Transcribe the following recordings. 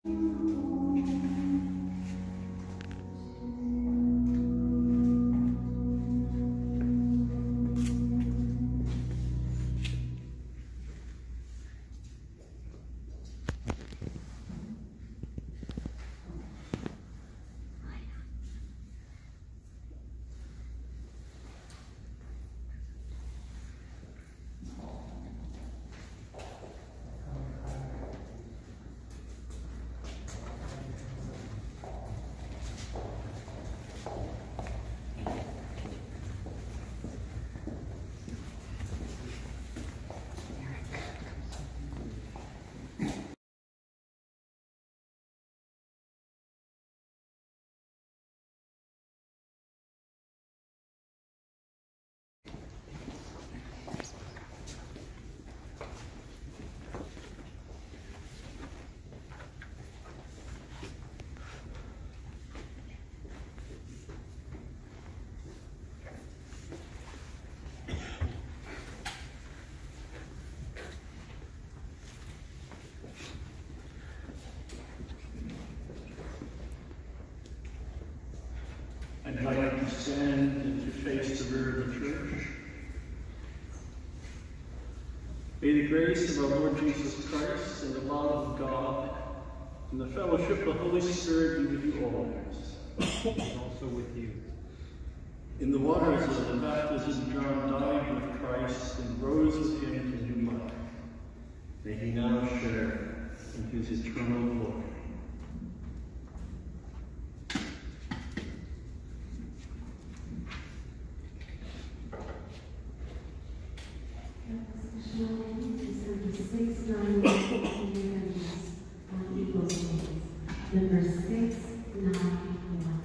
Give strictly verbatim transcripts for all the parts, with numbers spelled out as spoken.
I'd like to stand and to face the rear of the church. May the grace of our Lord Jesus Christ and the love of God and the fellowship of the Holy Spirit be with you always. And also with you. In the waters of the baptism, John died with Christ and rose with him to new life. May he now share in his eternal glory. six nine on Eagles Days. Number six nine one.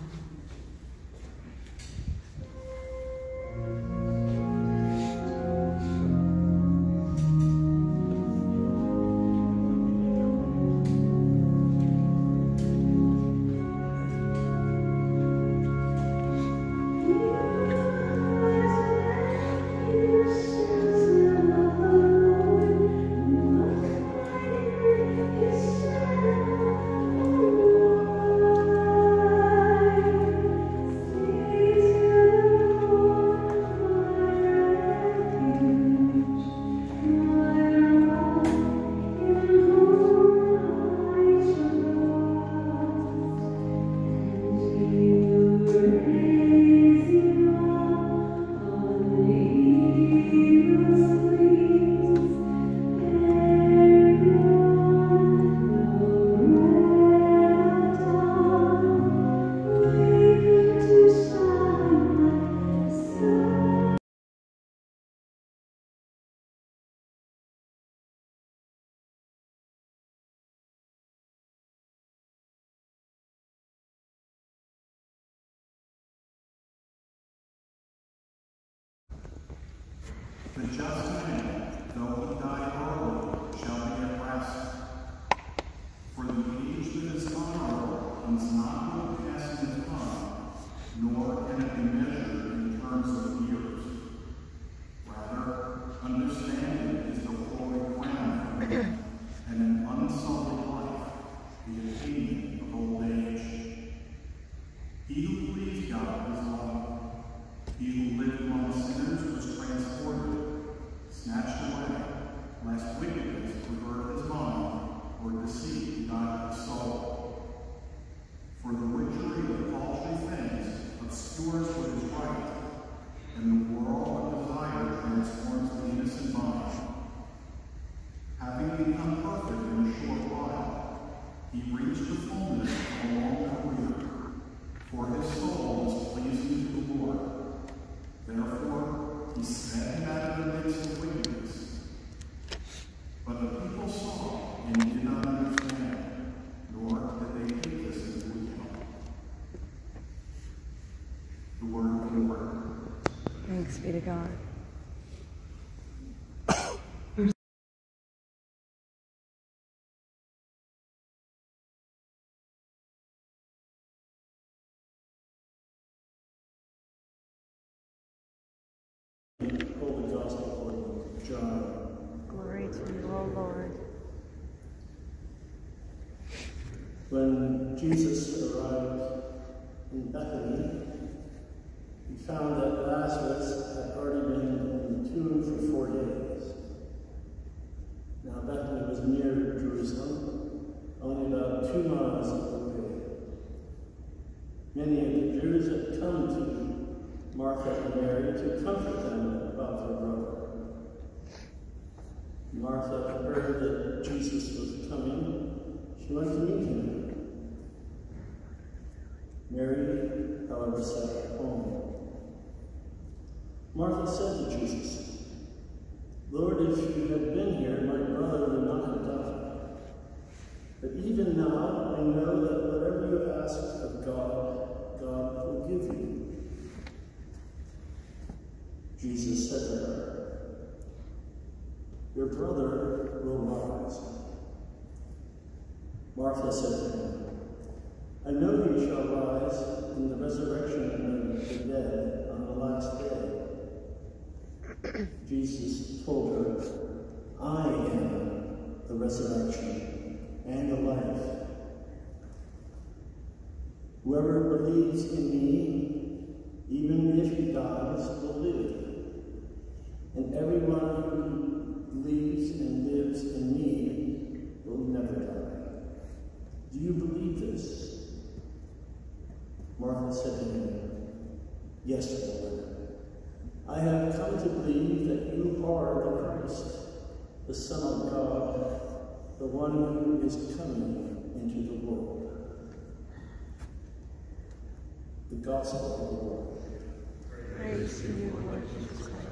The just man, though he die early, shall be at rest. For the age that is honorable comes not with a passing of time, nor can it be measured in terms of years. Rather, understanding is the holy crown for him, and an unsullied life, the attainment of old age. He who pleased God is love. He who lived among sinners was transported, snatched away, lest wickedness pervert his mind or deceit guide his soul. For the witchery of paltry things obscures what is right, and the world of desire transforms the innocent mind. Having become perfect in a short while, he reached the fullness of a long career, for his soul is pleasing to the Lord. Therefore, he sped out of the midst of wickedness. But the people saw and did not understand, nor did they take this into account. The word of the Lord. Thanks be to God. Holy Gospel according to John. Glory to you, O Lord. When Jesus arrived in Bethany, he found that Lazarus had already been in the tomb for four days. Now Bethany was near Jerusalem, only about two miles away. Many of the Jews had come to Martha and Mary to comfort them about their brother. Martha heard that Jesus was coming. She went to meet him. Mary, however, sat at home. Martha said to Jesus, "Lord, if you had been here, my brother would not have died. But even now, I know that whatever you ask of God, God will give you." Jesus said to her, "Your brother will rise." Martha said to him, "I know he shall rise in the resurrection of the dead on the last day." Jesus told her, "I am the resurrection and the life. Whoever believes in me, even if he dies, will live. And everyone who believes and lives in me will never die. Do you believe this?" Martha said to him, "Yes, Lord. I have come to believe that you are the Christ, the Son of God, the one who is coming into the world." The Gospel of the Lord. Praise to you, Lord Jesus Christ.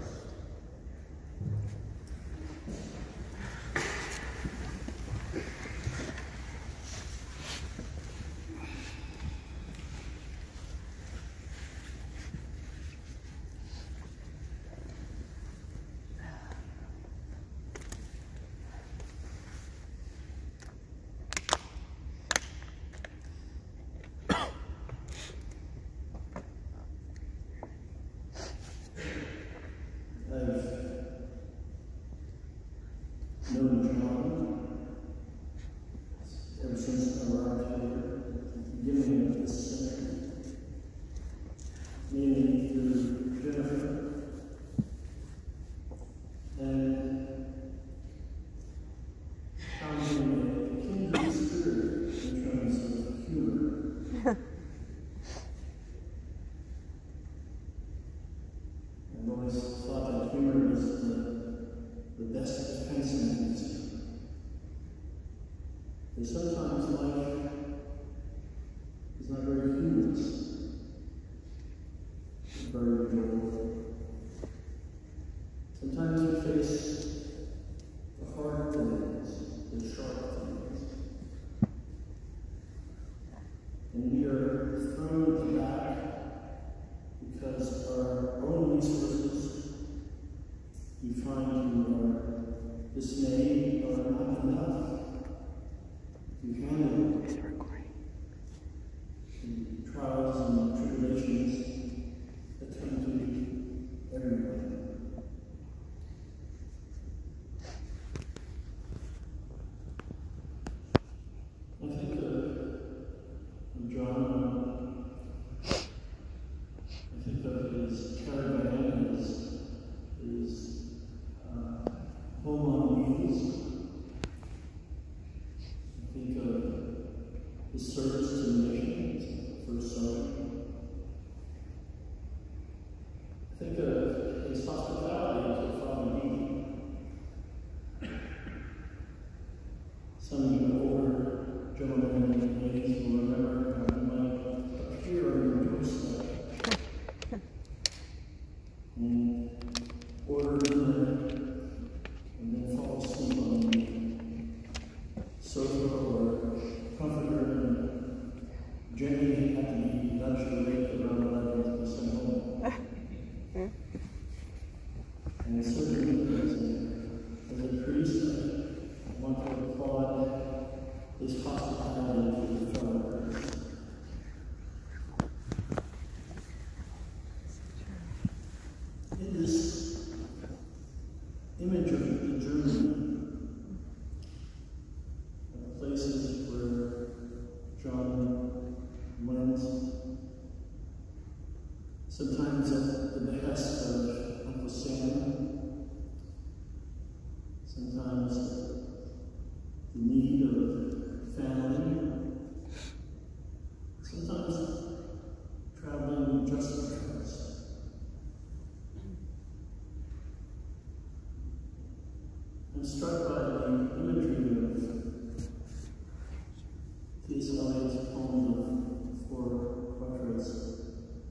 I've known John ever since I arrived here at the beginning of this century, mainly through Jennifer. And found him a kindred spirit in terms of humor. I've always thought that humor is the the best defense mechanism. Because sometimes life is not very humorous. It's very enjoyable. Sometimes we face the hard things, the sharp things. And we are thrown back because our own resources we find you are dismayed or not enough to handle the trials and tribulations that come to everyone. I think of John, I think of his caravan, his, his Uh, home on wheels. I think of his service to the nations, first son. I think of his hospitality to Father D. Some of you older gentlemen and ladies will remember how he might appear on your doorstep and order dinner and then fall asleep on the sofa or comforter and gently have to be nudged awake around eleven to be sent home. And certainly as a, as a priest, I want to applaud his hospitality to the fellow This Eliot's poem of four quatrains,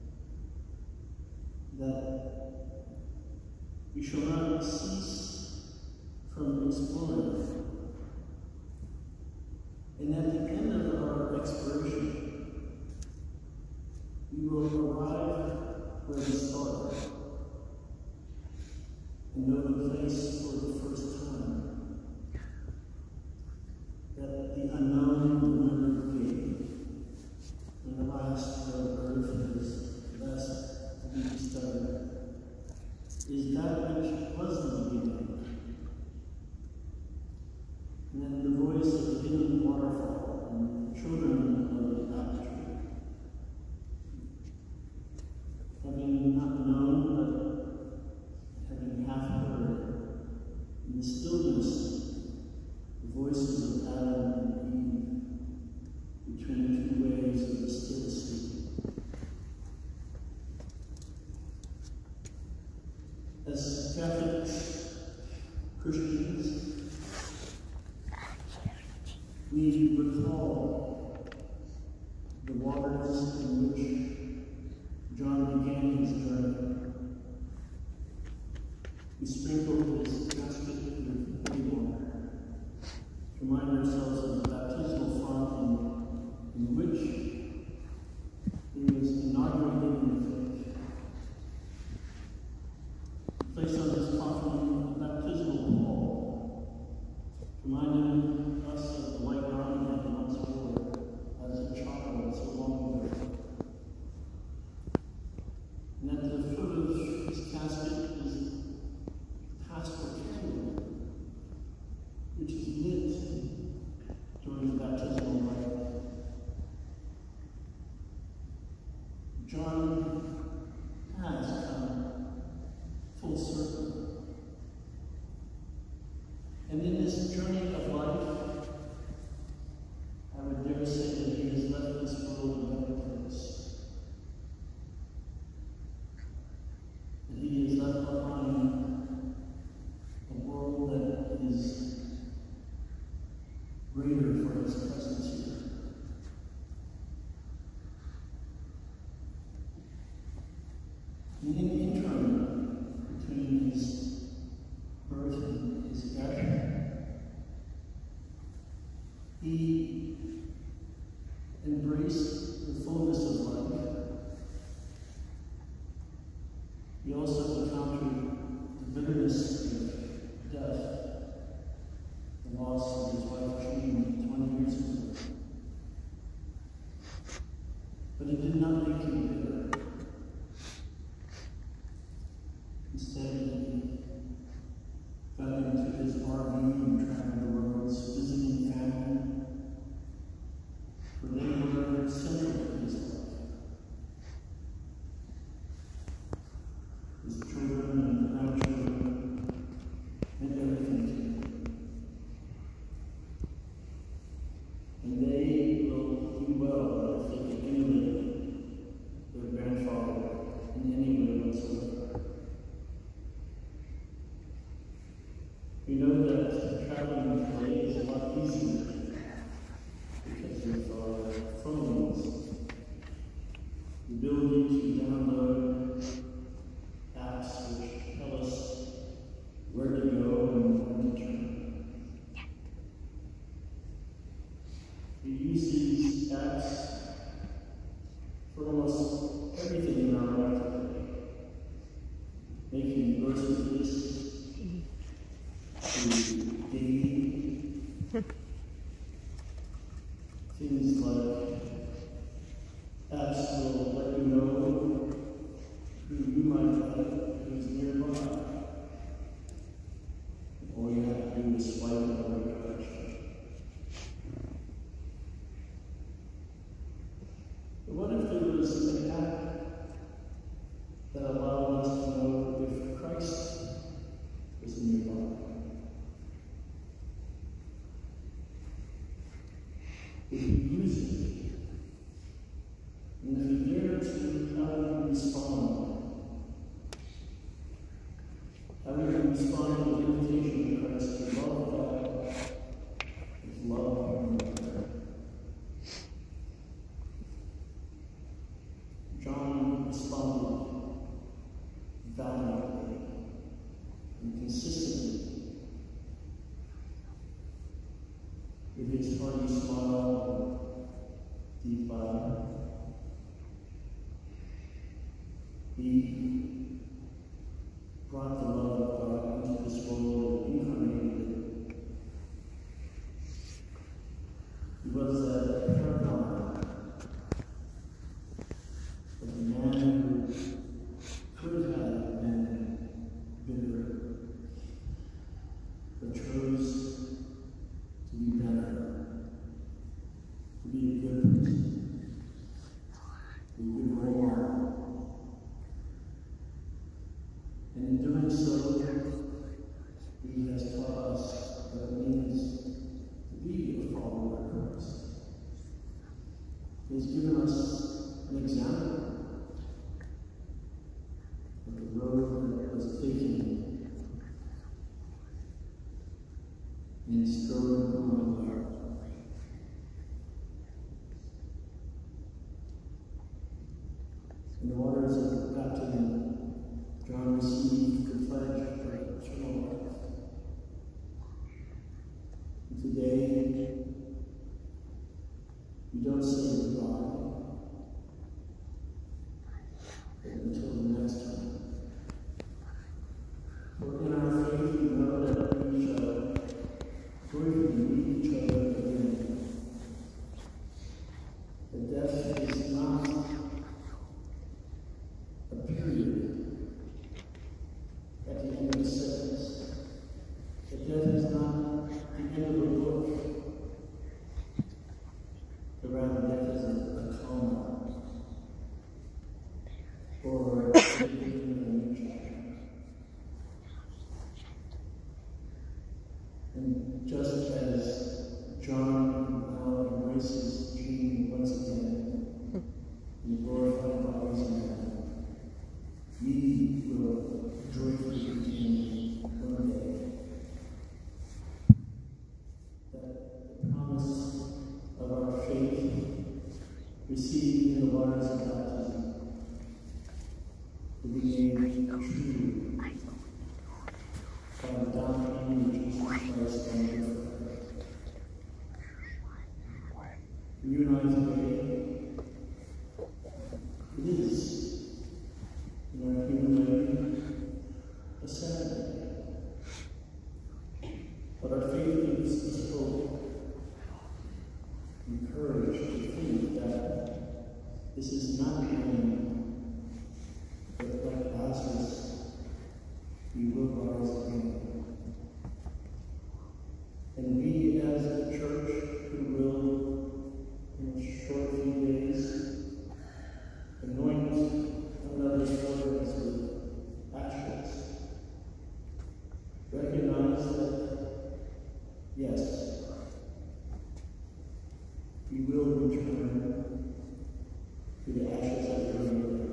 that we shall not cease from exploring. And at the end of our exploration, we will arrive where we started and know the place for the first time. That the unknown will never be, and the last of earth is less to be discovered, is that which was the beginning. And then the voice of the hidden waterfall and the children of the apple tree, having not known, but having half heard, in the stillness, the voices of Adam and Eve between two waves of the still sea. As Catholic Christians, we recall the waters in which John began his journey. We sprinkle his casket with holy water to remind ourselves of the baptismal font in, in which he was inaugurated in faith. Place on his coffin a baptismal pall, reminding us of the white garment he once wore as a child so long ago. And at the foot of his casket is a paschal candle, which is lit during the baptismal rite. John has come full circle. And in this journey of life, I would dare say that he has left this world in a better place. That he has left behind a world that is greater for his presence here. And in the interim between his birth and his death, he embraced the fullness of life. He also encountered the bitterness of death, the loss of his wife Jean twenty years ago. But it did not make him bitter. Instead, he got into his R V and traveled the roads, visiting family, for they were central to his life. His children and grandchildren meant everything to him. And they will do well if they can emulate their grandfather in any way whatsoever. We know that traveling today is a lot easier because of our phones, the ability to download apps which tell us where to go and when to turn. We use these apps for almost everything in our life today, making groceries, to dating, things like apps will let you know who you might like who's nearby. All you have to do is swipe in the right direction. But what if there was an app that allowed us to know if Christ was nearby? If you use it, and if you dare to how you respond, that paragon of the man who could have been bitter, but chose to be better, to be a good person, to be a good role model. And in doing so, he has taught us what it means to be a follower of Christ. He has given us an example of the road that was taken in strode upon the earth. In the waters of baptism, John received the pledge for eternal life. And today, we don't say goodbye, but until the next time. For in our faith, we know that we shall joyfully meet each other again. That death is not a period at the end of the sentence. That death is not the end of a book, but rather death is a, a comma or a beginning of a new chapter. And just as John now embraces Jean once again in glorified bodies in heaven, we will joyfully continue one day. That the promise of our faith received in the waters of baptism will be made true by the doctrine of Jesus Christ on the earth. You and I today, it is, in our human way, a sad day. But our faith gives us hope and courage to think that this is not the end, but like Lazarus, we will rise again. And we as a church who will, in a short few days, anoint one another's foreheads with ashes, recognize that, yes, we will return to the ashes of the earth,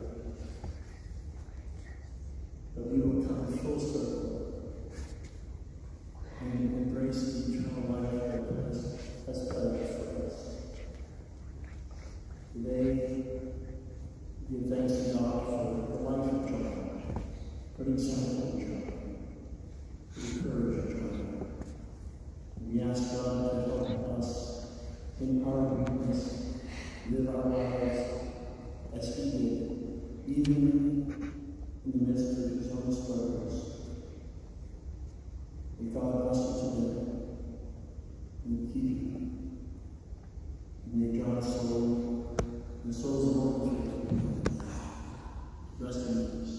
but we will come full circle and embrace the eternal life that has, has pledged for us. Today, we give thanks to God for the life of John, for the example of John, for the courage of John. We ask God to help us in our weakness, live our lives as He did, even in the midst of His own struggles. May God bless you today, and keep you. May John's soul and the souls of all the faithful rest in peace.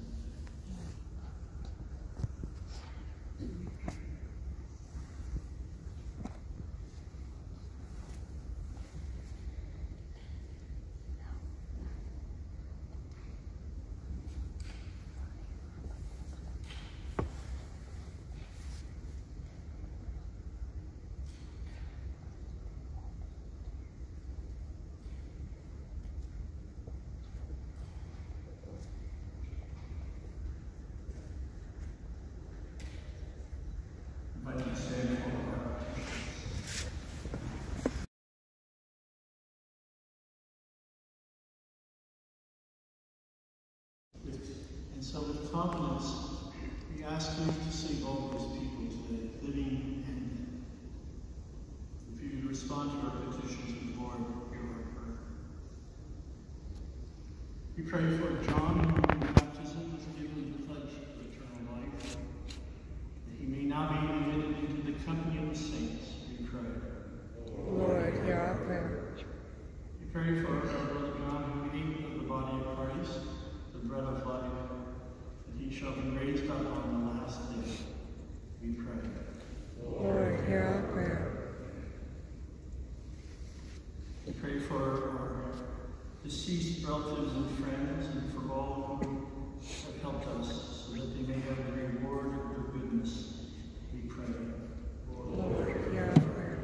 And so with confidence, we ask you to save all these people today, living and if you respond to our petitions with Lord, hear our prayer. We pray for John, who in baptism was given the pledge of eternal life, that he may now be admitted into the company of the saints, we pray. Lord, hear our prayer. We pray for our brother John, who ate of the body of Christ, the bread of life, that he shall be raised up on the last day. We pray. Lord, hear our prayer. We pray for our deceased relatives and friends, and for all who have helped us, so that they may have the reward of your goodness. We pray. Lord, hear our prayer.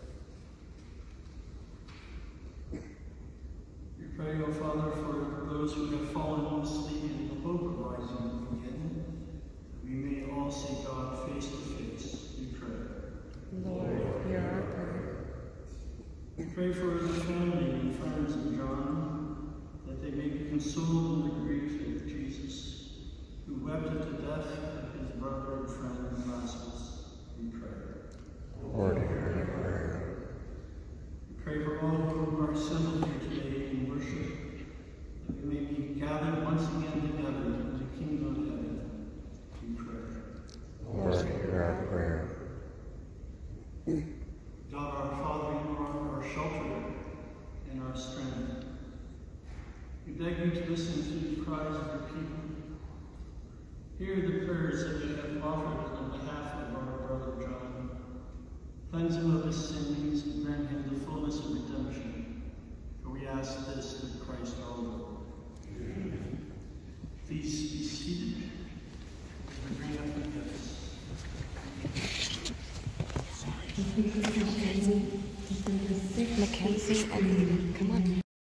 We pray, O Father, for those who have fallen asleep in the hope of rising again, that we may all see God face to face. We pray. Lord, hear our prayer. We pray for the family and friends of John, that they may be consoled in the grief of Jesus, who wept at the death of his brother and friend Lazarus. We pray. Lord, hear our prayer. We pray for all who are assembled here today in worship, that we may be gathered once again together in the kingdom of heaven. We pray. Lord, hear our prayer. God, our Father, you are our shelter and our strength. We beg you to listen to the cries of your people. Hear the prayers that we have offered on behalf of our brother John. Cleanse him of his sins and grant him the fullness of redemption. For we ask this through Christ our Lord. Please be seated as we bring up the gifts. Mackenzie and come on.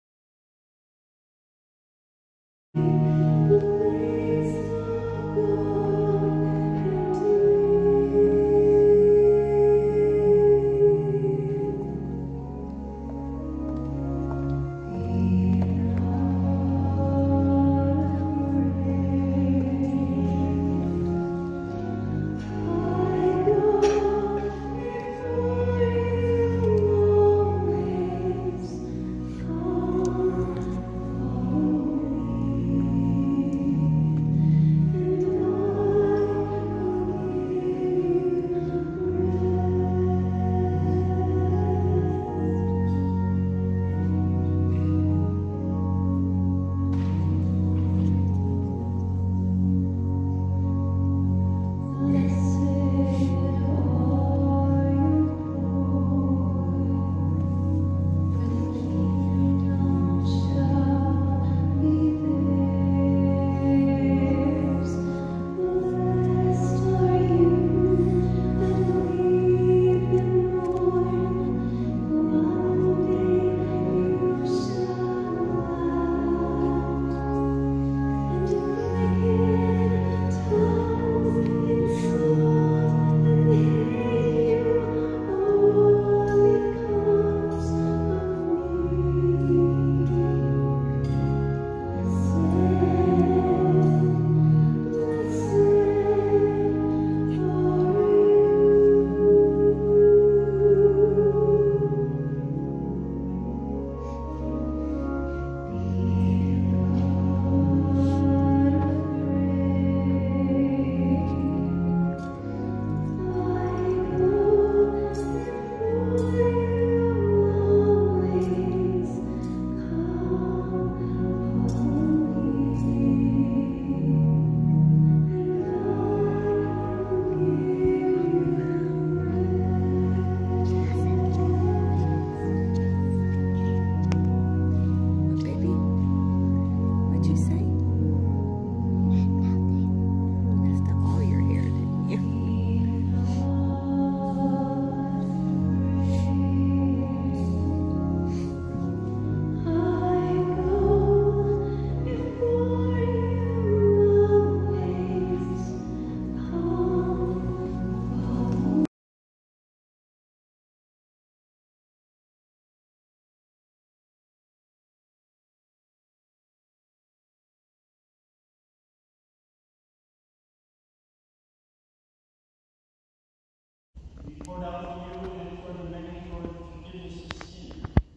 Poured out for you and for the many for forgiveness of sin.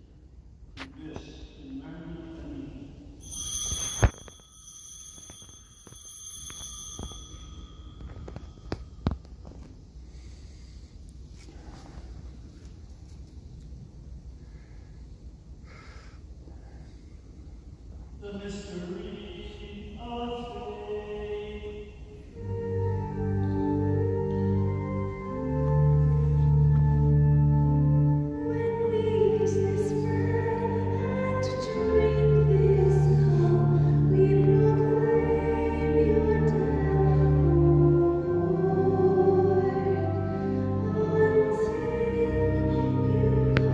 Do this in memory of me. mystery of faith. When we use this bread and drink this cup, we proclaim your death, Lord, until you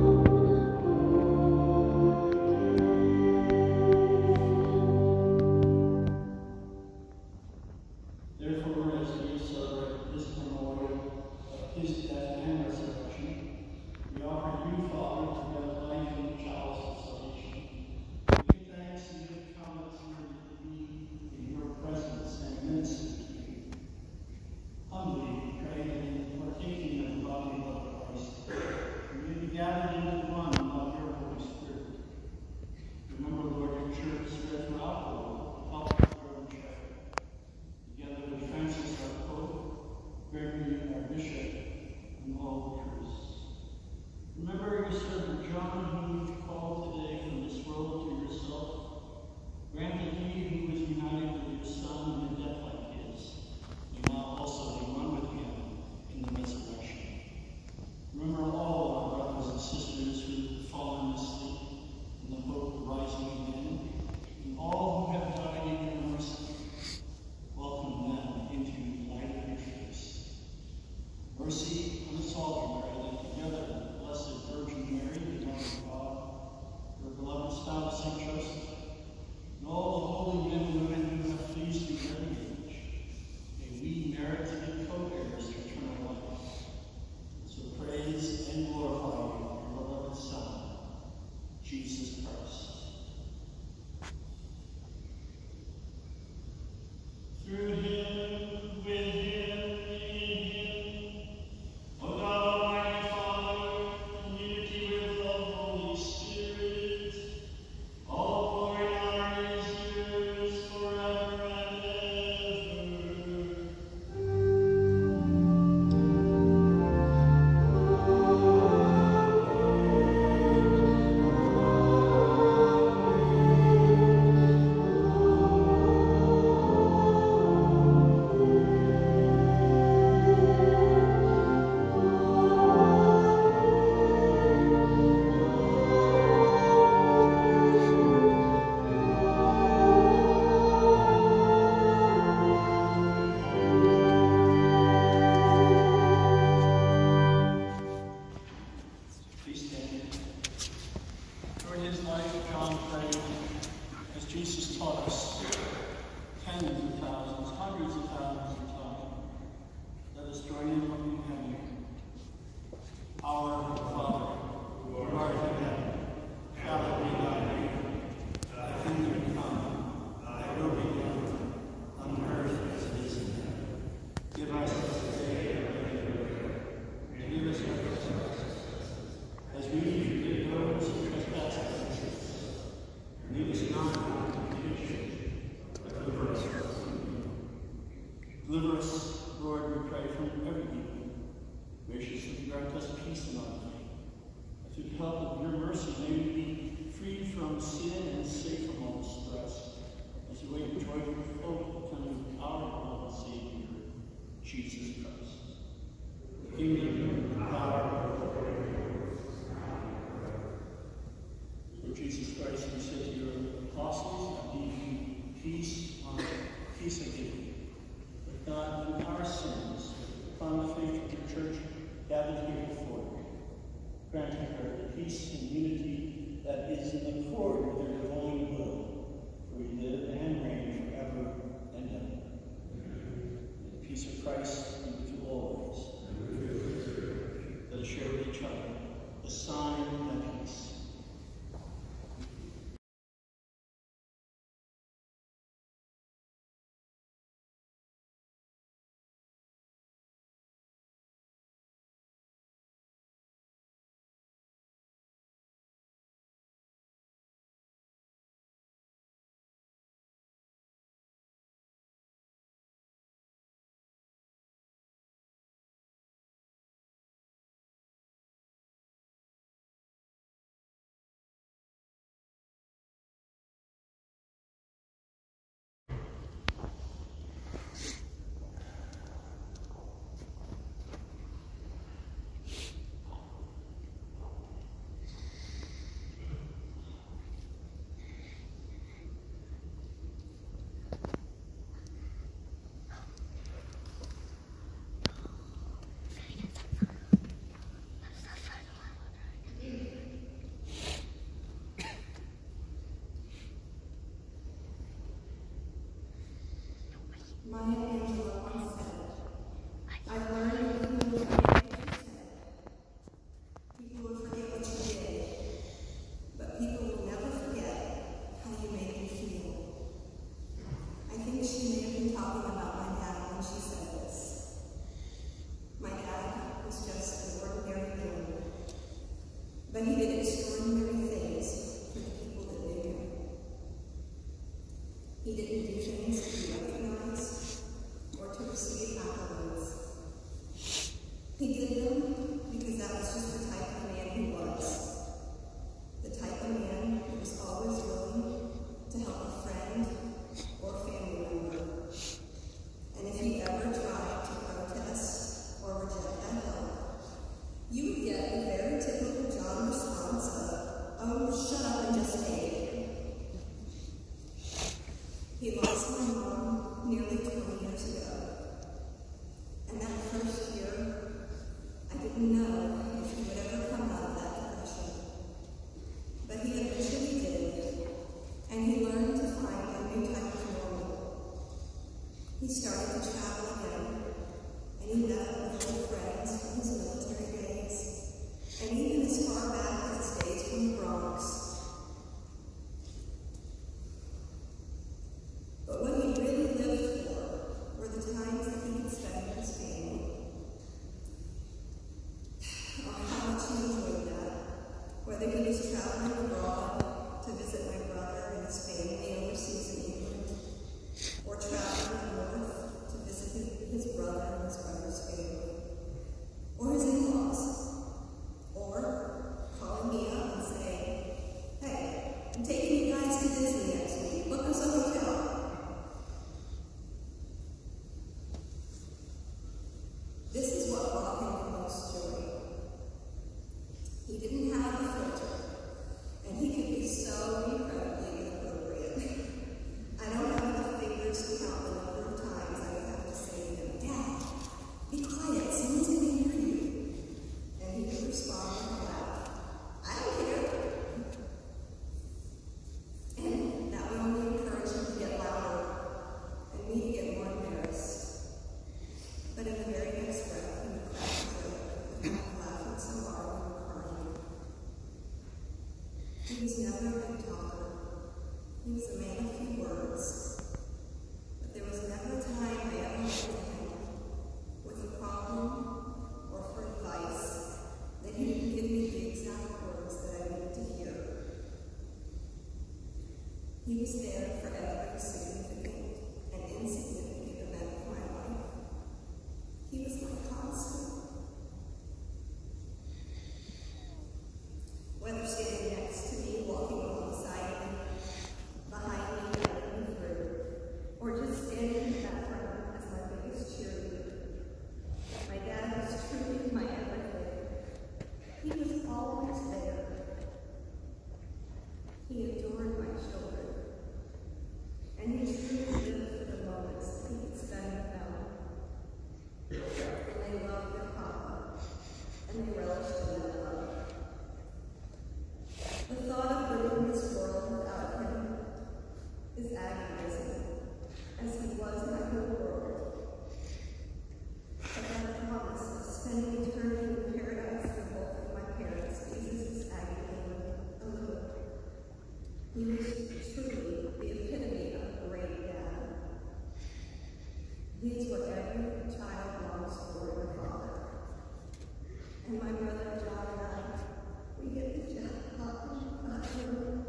Therefore, as we celebrate this memorial of his death and resurrection, we offer you, Father, to have life in the chalice of salvation. We give thanks and give comments here to be in your presence and minister to you. Humbly we pray that in partaking of the body and blood of Christ, we may be gathered into one of your Holy Spirit. Remember, Lord, your church spread throughout the world, help us grow and shepherd. Together with Francis, our Pope, Gregory, our Bishop, and all the priests. Remember your servant John, whom you called today from this world to yourself. Grant that he who was united with your Son in a death like his, may now also be one with him in the resurrection. Remember all our brothers and sisters who have fallen asleep in the hope of rising again, and all who have died in your mercy. Welcome them into the light of your face. Mercy on us all, we pray, that together with the Blessed Virgin Mary, the Mother of God, her beloved spouse, Saint Joseph, and all the holy men and women who have pleased you in every age, may we merit to be co-heirs of eternal life. So praise and glorify you, your beloved Son, Jesus Christ. Through him, with him, in him, O God, Almighty Father, in unity with the Holy Spirit, all glory and honor is yours forever and ever. Please stand. During his life, John prayed, as Jesus taught us, tens of thousands, hundreds of thousands of times. Let us join in what we can. Our Father, who art in heaven, hallowed be thy name. Thy kingdom come, thy will be done, on earth as it is in heaven. Give us this day our daily bread, and give us our trespasses, as we forgive those who trespass against us. And lead us not into temptation, but deliver us from evil. Deliver us, Lord, we pray, from every evil. Graciously grant us peace in our life. And through the help of your mercy, may we be freed from sin and safe from all distress, as we wait joyful hope of the coming of our beloved Savior, Jesus Christ. The kingdom, the power, and the glory. Lord Jesus Christ, you said to your apostles, I give you peace on peace I give you. But God, in our sins, upon the faith of your church gathered here before you, grant her the peace and unity that is in accord with your divine will, for we live and reign forever and ever. The peace of Christ be with you always. Let us share with each other the sign of peace. Disney next week. Book us a hotel. This is what brought him the most joy. He didn't have a filter, and he could be so incredibly inappropriate. I don't have enough fingers to count the number of times I would have to say to him, Dad, be quiet, someone's going to hear you. And he would respond with a laugh, I don't care. And that would only encourage him to get louder, and me to get more embarrassed. But in the very next breath, he would crack a joke, and I would laughing so hard we were crying. He was never a big talker. He was a man of few words. But there was never a time I ever went to him with a problem or for advice that he didn't give me the exact words that I needed to hear. He was there for every significant and insignificant event of my life. He was my constant. Whether standing next to me, walking alongside me, behind me, guiding me through, or just standing in the background as my biggest cheerleader. My dad was truly my everything. He was always there. He adored my children, and he truly lived for the moments that he could spend with them. And they loved their papa, and they relished in that love. The thought of living in this world without him is agonizing, as he was my whole world. But that promise of spending eternity in paradise for both of my parents eases his agony a little. He was truly the epitome of a great dad. He is what every child longs for in a father. And my brother John and I, we get the jackpot of him.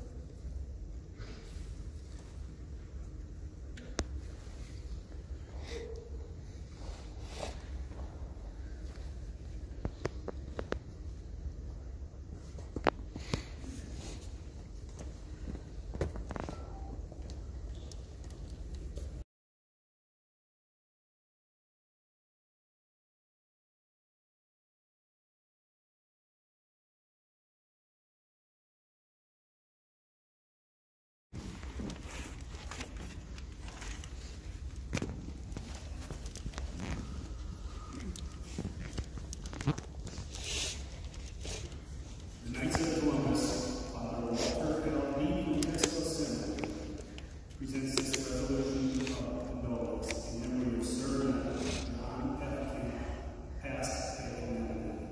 The Knights of Columbus, Father Walter L. D. Seminary, presents this resolution of condolence in memory of Sir John Kemp, past Catholic.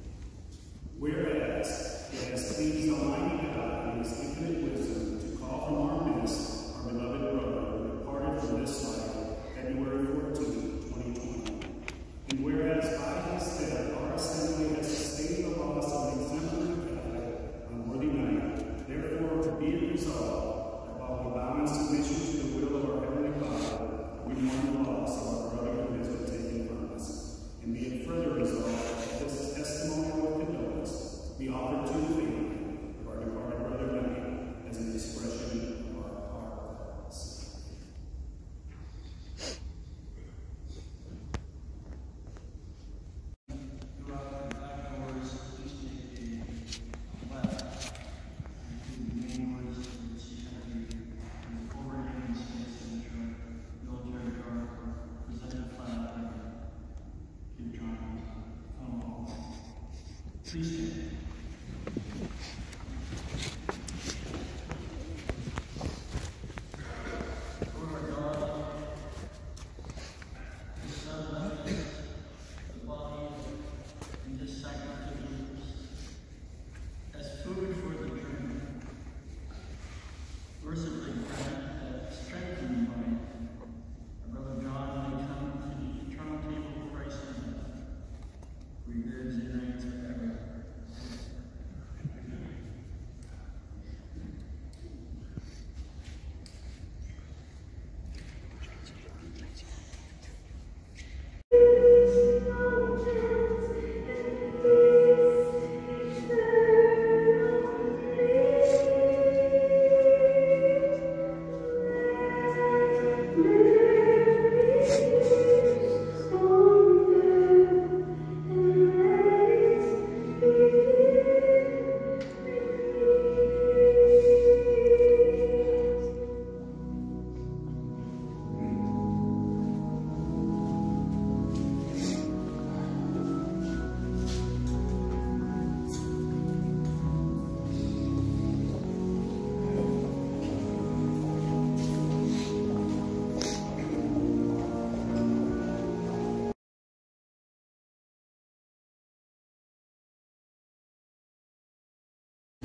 Whereas it has pleased Almighty God in His infinite wisdom to call from our midst our beloved brother who departed from this life February fourteenth, twenty twenty. And whereas by his death our assembly has sustained the loss of an exemplary Catholic, unworthy knight, therefore be it resolved that while we bow in submission to the will of our Heavenly Father, we mourn the loss of our brother who has been taken from us. And be it further resolved that this testimonial of condolence be offered to the family of our departed brother Knight as an expression of our heartfelt sympathy. Throughout the back doors, please take a left into the main doors of the cemetery and overhang space in the military guard presented flag and give John a phone call. Please stand. Lord our God, the Son left us the body and this sacrament of Jesus as food for the journey. Mercifully grant that strengthened by our brother John may come to the eternal table of Christ in heaven, where he lives and reigns forever.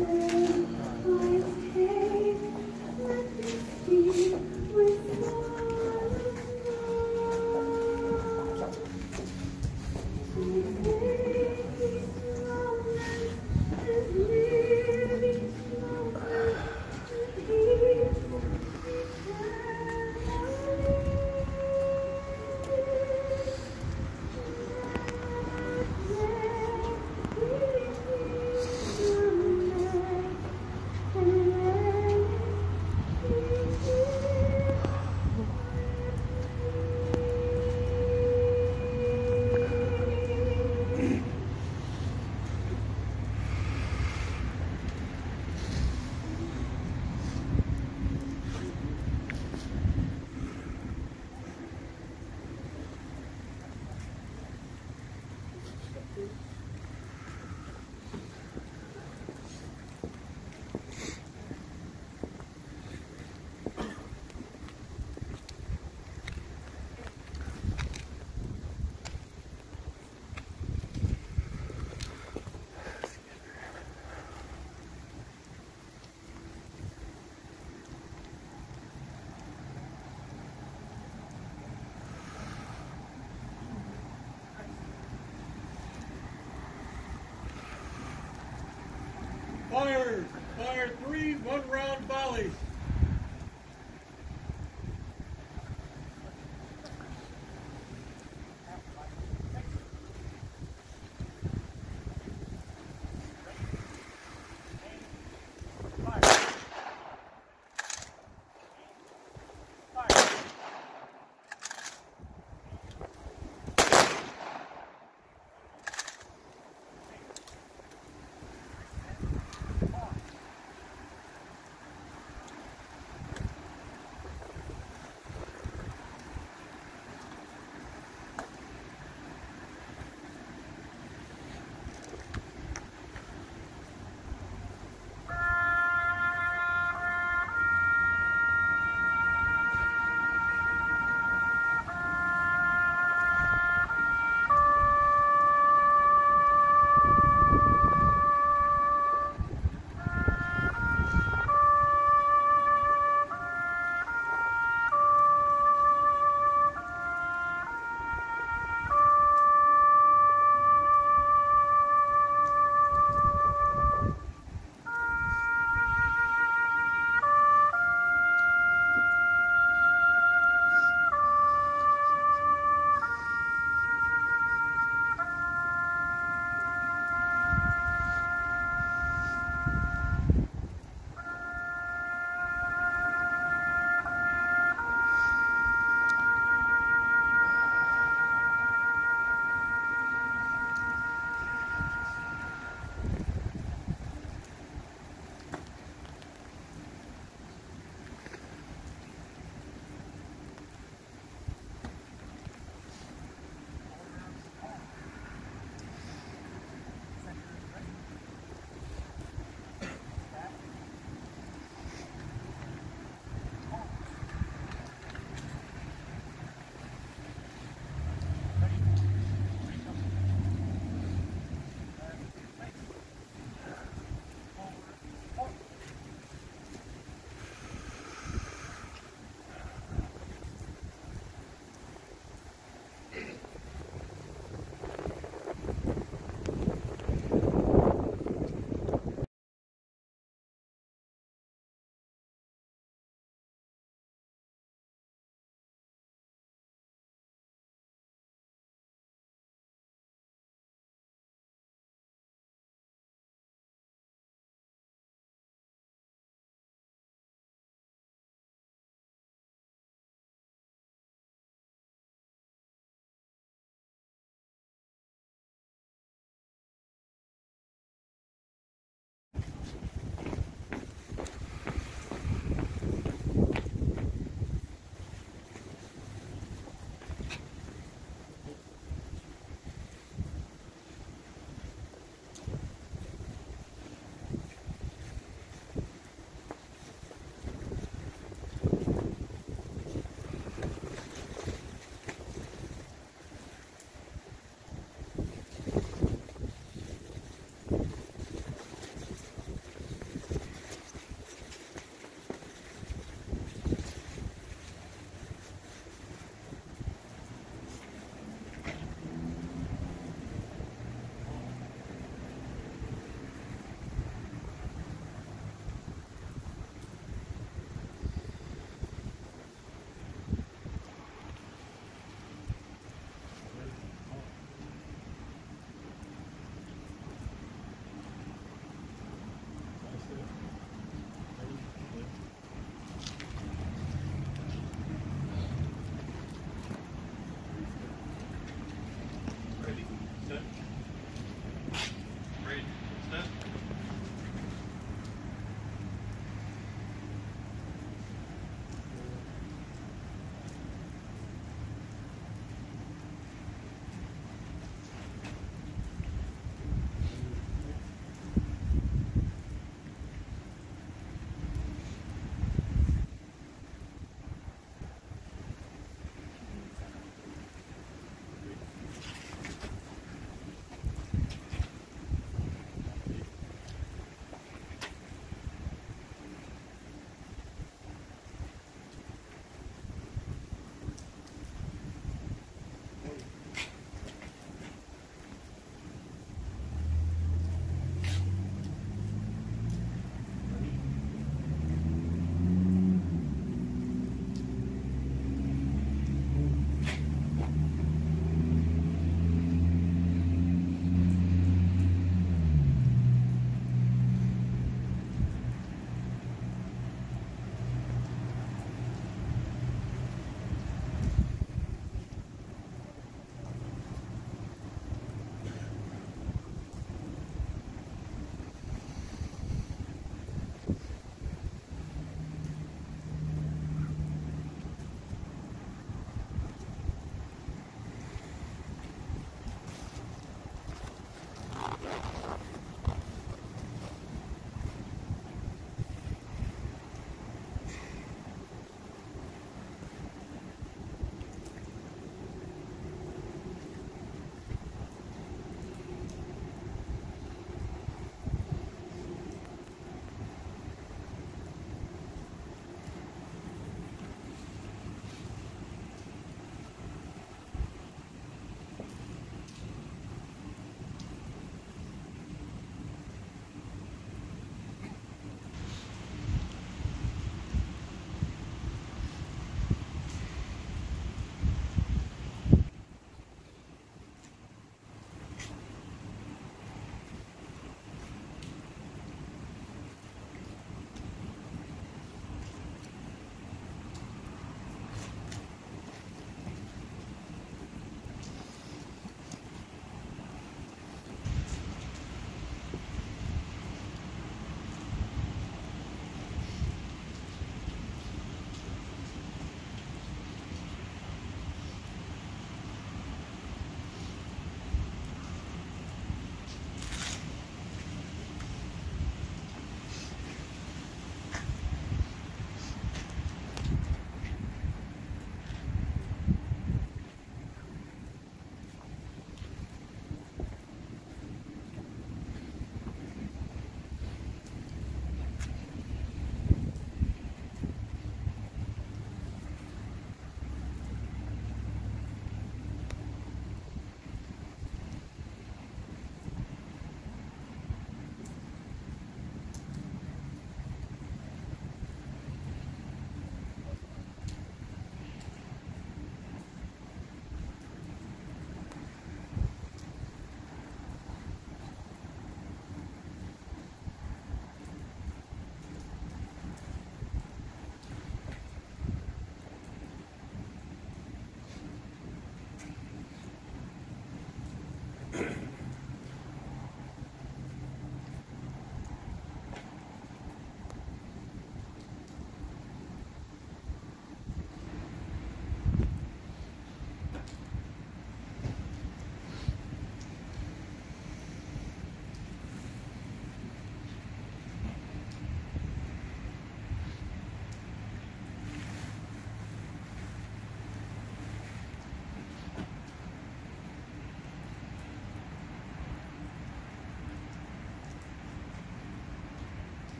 Fire! Fire three one-round volleys.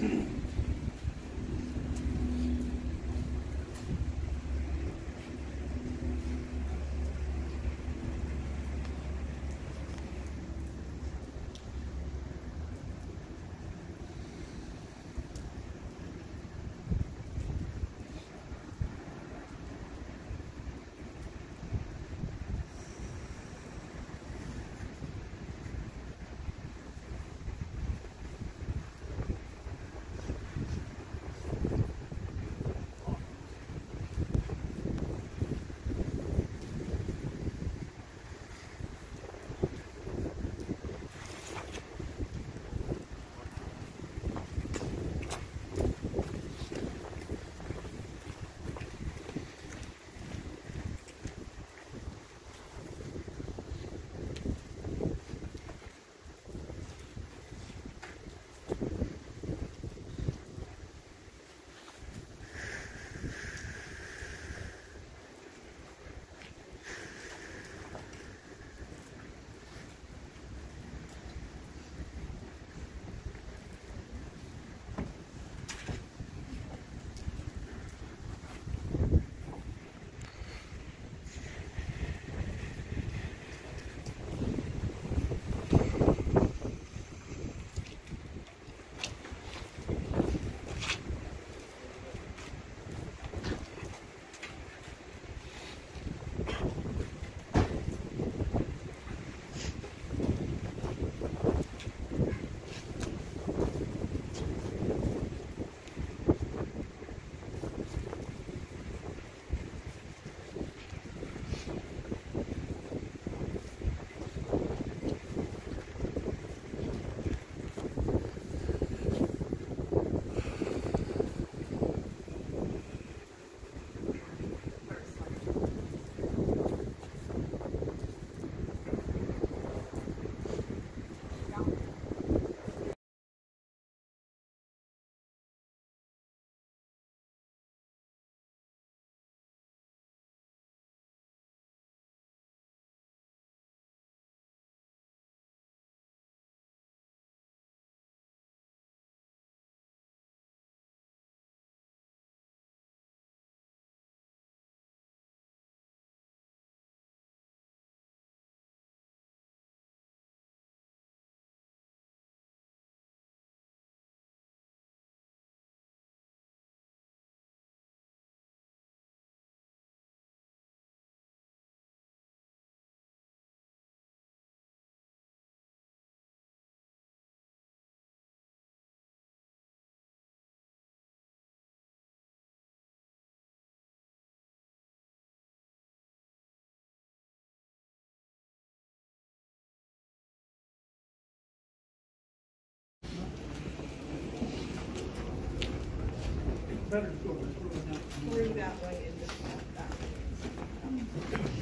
Better go this road now. Three that way and just that way.